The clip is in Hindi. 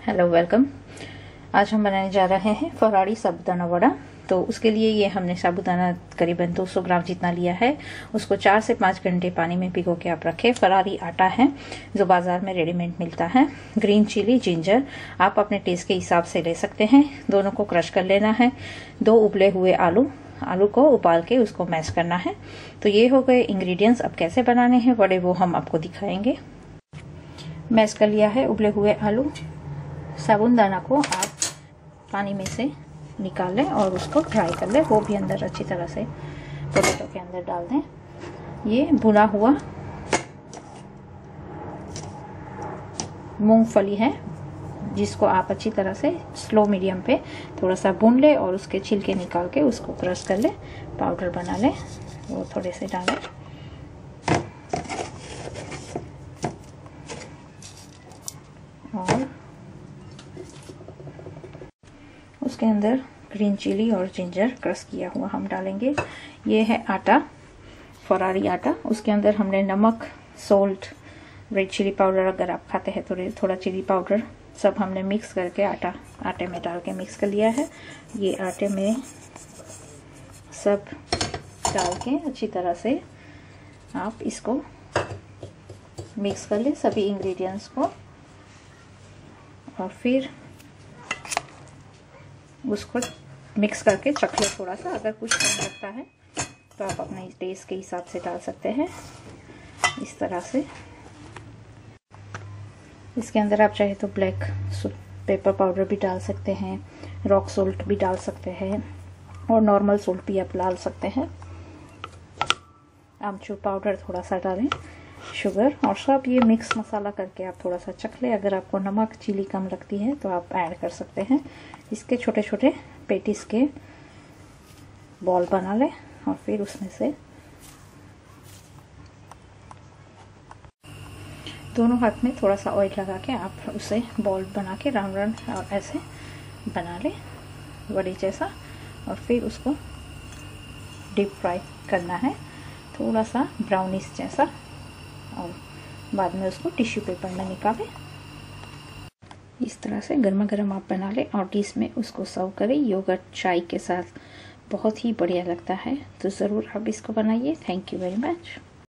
Hello welcome. आज हम बनाने जा रहे हैं फरारी साबूदाना वड़ा। तो उसके लिए ये हमने साबूदाना करीबन 200 ग्राम जितना लिया है। उसको 4 से 5 घंटे पानी में भिगो के आप रखें। फरारी आटा है जो बाजार में रेडीमेड मिलता है। ग्रीन चिली, जिंजर आप अपने टेस्ट के हिसाब से ले सकते हैं। दोनों को क्रश कर लेना है। 2 उबले हुए आलू को उबाल के उसको मैश करना है। तो ये हो गए इंग्रेडिएंट्स। अब कैसे बनाने हैं वड़े वो हम आपको दिखाएंगे। मैश कर लिया है उबले हुए आलू। साबूदाना को आप पानी में से निकाल लें और उसको फ्राई कर लें। वो भी अंदर अच्छी तरह से पोटैटो के अंदर डाल दें। ये भुना हुआ मूंगफली है जिसको आप अच्छी तरह से स्लो मीडियम पे थोड़ा सा भून लें और उसके छिलके निकाल के उसको क्रश कर लें, पाउडर बना लें। वो थोड़े से डालें और उसके अंदर ग्रीन चिली और जिंजर क्रश किया हुआ हम डालेंगे। ये है आटा, फरारी आटा। उसके अंदर हमने नमक, सोल्ट, रेड चिली पाउडर अगर आप खाते हैं तो थोड़ा चिली पाउडर सब हमने मिक्स करके आटे में डाल के मिक्स कर लिया है। ये आटे में सब डाल के अच्छी तरह से आप इसको मिक्स कर लें सभी इंग्रेडिएंट्स को और फिर उसको मिक्स करके चख ले थोड़ा सा। अगर कुछ कम लगता है तो आप अपने टेस्ट के हिसाब से डाल सकते हैं। इस तरह से इसके अंदर आप चाहे तो ब्लैक पेपर पाउडर भी डाल सकते हैं, रॉक सोल्ट भी डाल सकते हैं और नॉर्मल सोल्ट भी आप डाल सकते हैं। आमचूर पाउडर थोड़ा सा डालें, शुगर और सब ये मिक्स मसाला करके आप थोड़ा सा चख लें। अगर आपको नमक चिली कम लगती है तो आप ऐड कर सकते हैं। इसके छोटे छोटे पेटीज के बॉल बना लें और फिर उसमें से दोनों हाथ में थोड़ा सा ऑयल लगा के आप उसे बॉल बना के राउंड राउंड और ऐसे बना लें वड़े जैसा और फिर उसको डीप फ्राई करना है थोड़ा सा ब्राउनिश जैसा और बाद में उसको टिश्यू पेपर में निकालें। इस तरह से गर्मा गर्म आप बना लें और डिश में उसको सर्व करें। योगर्ट चाय के साथ बहुत ही बढ़िया लगता है। तो ज़रूर आप इसको बनाइए। Thank you very much.